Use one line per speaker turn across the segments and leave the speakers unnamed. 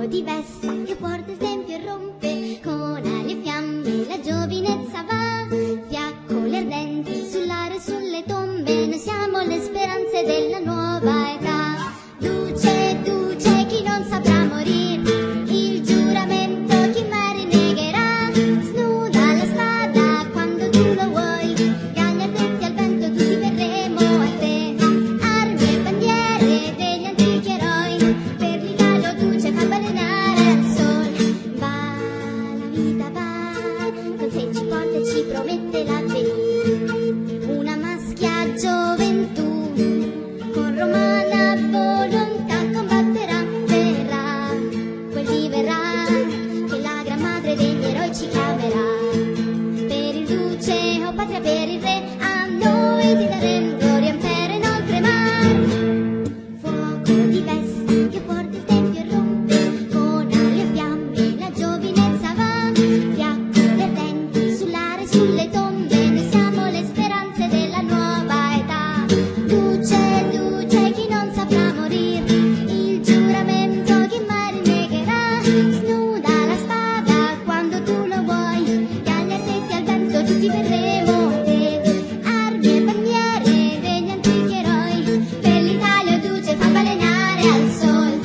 di Vesta che porta il tempio e rompe con ali e fiamme, la giovinezza va, fiaccole ardenti sull'aria e sulle tombe, noi siamo le speranze della nuova età. Duce, duce, chi non saprà morir, il giuramento chi mai rinnegherà, snuda la spada quando tu lo vuoi, cani addetti al vento tutti verremo a te, armi e bandiere degli antichi eroi, per l'Italia duce fa balenare al sol. Va, la vita va, con sé ci porta e ci promette l'avvenire, una maschia gioventù, con romana volontà combatterà, verrà, quel dì verrà, che la gran madre degli eroi ci chiamerà, per il duce o patria per il re, a noi ti daremo gloria impero in oltremar. Fuoco di Vesta che porta il tempio e rompe, con ali e fiamme la giovinezza va, fiaccole ardenti sull'aria e sulle tombe, noi siamo le speranze della nuova età. Duce, duce, chi non saprà morir, il giuramento chi mai rinnegherà, snuda la spada quando tu lo vuoi, cani addetti al vento tutti verremo a te, armi e bandiere degli antichi eroi, per l'Italia duce fa balenare al sol.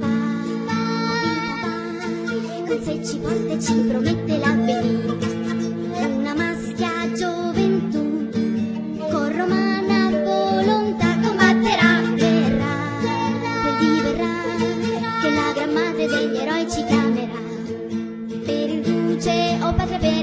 Va, con sé ci porta e ci promette l'avvenire, una maschia gioventù, con romana volontà combatterà, verrà, quel dì verrà, che la gran madre degli eroi ci chiamerà, per il duce o patria per